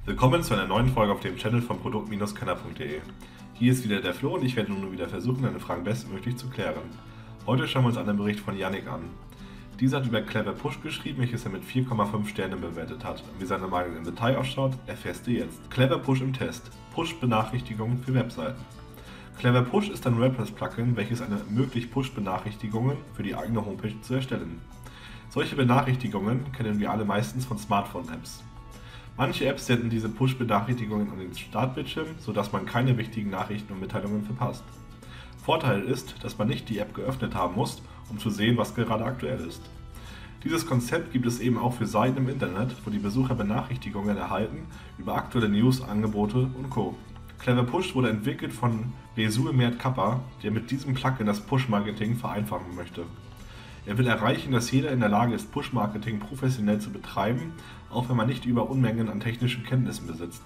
Willkommen zu einer neuen Folge auf dem Channel von produkt-kenner.de. Hier ist wieder der Flo und ich werde nun wieder versuchen, deine Fragen bestmöglich zu klären. Heute schauen wir uns einen Bericht von Yannick an. Dieser hat über Clever Push geschrieben, welches er mit 4,5 Sternen bewertet hat. Wie seine Meinung im Detail ausschaut, erfährst du jetzt. Clever Push im Test. Push-Benachrichtigungen für Webseiten. Clever Push ist ein WordPress-Plugin, welches ermöglicht, Push-Benachrichtigungen für die eigene Homepage zu erstellen. Solche Benachrichtigungen kennen wir alle meistens von Smartphone-Apps. Manche Apps senden diese Push-Benachrichtigungen an den Startbildschirm, sodass man keine wichtigen Nachrichten und Mitteilungen verpasst. Vorteil ist, dass man nicht die App geöffnet haben muss, um zu sehen, was gerade aktuell ist. Dieses Konzept gibt es eben auch für Seiten im Internet, wo die Besucher Benachrichtigungen erhalten über aktuelle News, Angebote und Co. Clever Push wurde entwickelt von Resue Mert Kappa, der mit diesem Plugin das Push-Marketing vereinfachen möchte. Er will erreichen, dass jeder in der Lage ist, Push-Marketing professionell zu betreiben, auch wenn man nicht über Unmengen an technischen Kenntnissen besitzt.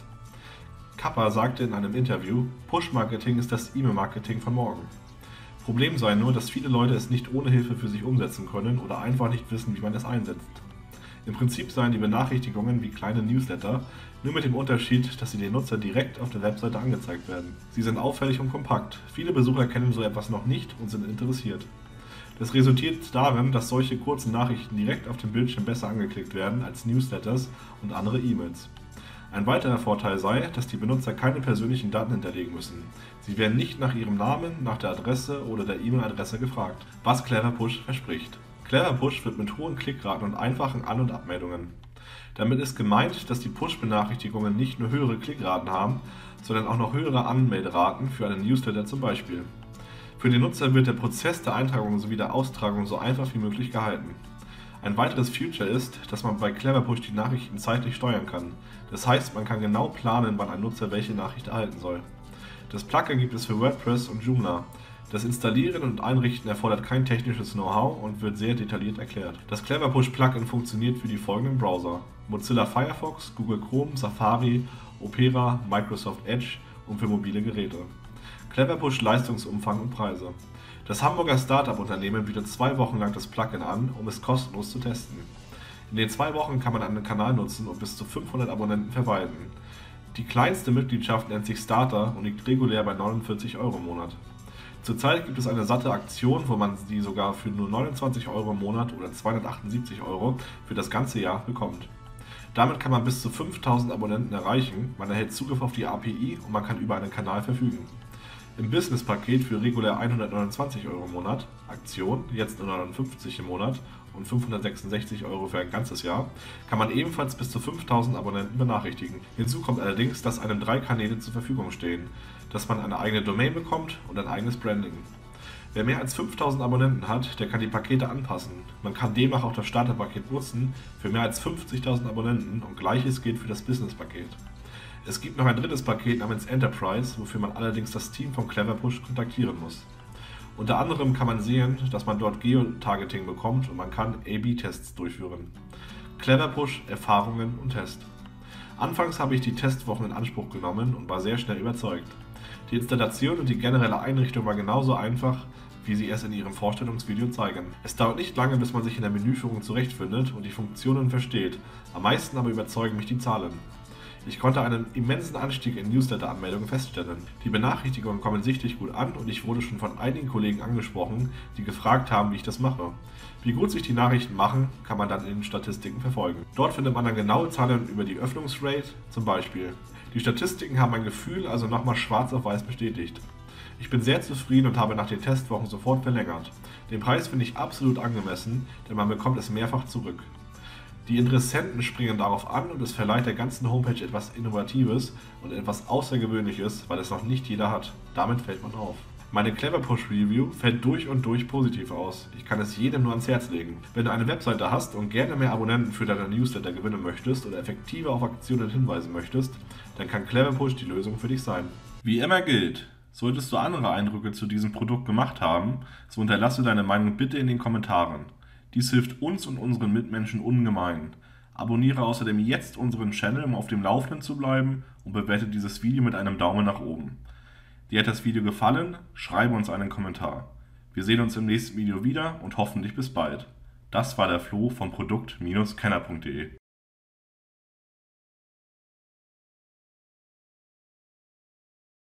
Kappa sagte in einem Interview, Push-Marketing ist das E-Mail-Marketing von morgen. Problem sei nur, dass viele Leute es nicht ohne Hilfe für sich umsetzen können oder einfach nicht wissen, wie man es einsetzt. Im Prinzip seien die Benachrichtigungen wie kleine Newsletter, nur mit dem Unterschied, dass sie den Nutzer direkt auf der Webseite angezeigt werden. Sie sind auffällig und kompakt. Viele Besucher kennen so etwas noch nicht und sind interessiert. Das resultiert darin, dass solche kurzen Nachrichten direkt auf dem Bildschirm besser angeklickt werden als Newsletters und andere E-Mails. Ein weiterer Vorteil sei, dass die Benutzer keine persönlichen Daten hinterlegen müssen. Sie werden nicht nach ihrem Namen, nach der Adresse oder der E-Mail-Adresse gefragt, was Clever Push verspricht. Clever Push wird mit hohen Klickraten und einfachen An- und Abmeldungen. Damit ist gemeint, dass die Push-Benachrichtigungen nicht nur höhere Klickraten haben, sondern auch noch höhere Anmelderaten für einen Newsletter zum Beispiel. Für den Nutzer wird der Prozess der Eintragung sowie der Austragung so einfach wie möglich gehalten. Ein weiteres Feature ist, dass man bei Clever Push die Nachrichten zeitlich steuern kann. Das heißt, man kann genau planen, wann ein Nutzer welche Nachricht erhalten soll. Das Plugin gibt es für WordPress und Joomla. Das Installieren und Einrichten erfordert kein technisches Know-how und wird sehr detailliert erklärt. Das Clever Push Plugin funktioniert für die folgenden Browser: Mozilla Firefox, Google Chrome, Safari, Opera, Microsoft Edge und für mobile Geräte. Clever Push Leistungsumfang und Preise. Das Hamburger Startup-Unternehmen bietet 2 Wochen lang das Plugin an, um es kostenlos zu testen. In den 2 Wochen kann man einen Kanal nutzen und bis zu 500 Abonnenten verwalten. Die kleinste Mitgliedschaft nennt sich Starter und liegt regulär bei 49 € im Monat. Zurzeit gibt es eine satte Aktion, wo man sie sogar für nur 29 € im Monat oder 278 € für das ganze Jahr bekommt. Damit kann man bis zu 5000 Abonnenten erreichen, man erhält Zugriff auf die API und man kann über einen Kanal verfügen. Im Business-Paket für regulär 129 € im Monat, Aktion, jetzt nur 59 im Monat und 566 € für ein ganzes Jahr, kann man ebenfalls bis zu 5000 Abonnenten benachrichtigen. Hinzu kommt allerdings, dass einem 3 Kanäle zur Verfügung stehen, dass man eine eigene Domain bekommt und ein eigenes Branding. Wer mehr als 5000 Abonnenten hat, der kann die Pakete anpassen. Man kann demnach auch das Starterpaket nutzen für mehr als 50.000 Abonnenten und gleiches gilt für das Business-Paket. Es gibt noch ein drittes Paket namens Enterprise, wofür man allerdings das Team von Clever Push kontaktieren muss. Unter anderem kann man sehen, dass man dort Geotargeting bekommt und man kann A/B-Tests durchführen. Clever Push, Erfahrungen und Test. Anfangs habe ich die Testwochen in Anspruch genommen und war sehr schnell überzeugt. Die Installation und die generelle Einrichtung war genauso einfach, wie sie es in ihrem Vorstellungsvideo zeigen. Es dauert nicht lange, bis man sich in der Menüführung zurechtfindet und die Funktionen versteht. Am meisten aber überzeugen mich die Zahlen. Ich konnte einen immensen Anstieg in Newsletter-Anmeldungen feststellen. Die Benachrichtigungen kommen sichtlich gut an und ich wurde schon von einigen Kollegen angesprochen, die gefragt haben, wie ich das mache. Wie gut sich die Nachrichten machen, kann man dann in den Statistiken verfolgen. Dort findet man dann genaue Zahlen über die Öffnungsrate, zum Beispiel. Die Statistiken haben mein Gefühl also nochmal schwarz auf weiß bestätigt. Ich bin sehr zufrieden und habe nach den Testwochen sofort verlängert. Den Preis finde ich absolut angemessen, denn man bekommt es mehrfach zurück. Die Interessenten springen darauf an und es verleiht der ganzen Homepage etwas Innovatives und etwas Außergewöhnliches, weil es noch nicht jeder hat. Damit fällt man auf. Meine Clever Push Review fällt durch und durch positiv aus. Ich kann es jedem nur ans Herz legen. Wenn du eine Webseite hast und gerne mehr Abonnenten für deine Newsletter gewinnen möchtest oder effektiver auf Aktionen hinweisen möchtest, dann kann Clever Push die Lösung für dich sein. Wie immer gilt: Solltest du andere Eindrücke zu diesem Produkt gemacht haben, so hinterlasse deine Meinung bitte in den Kommentaren. Dies hilft uns und unseren Mitmenschen ungemein. Abonniere außerdem jetzt unseren Channel, um auf dem Laufenden zu bleiben, und bewerte dieses Video mit einem Daumen nach oben. Dir hat das Video gefallen? Schreibe uns einen Kommentar. Wir sehen uns im nächsten Video wieder und hoffentlich bis bald. Das war der Flo von produkt-kenner.de.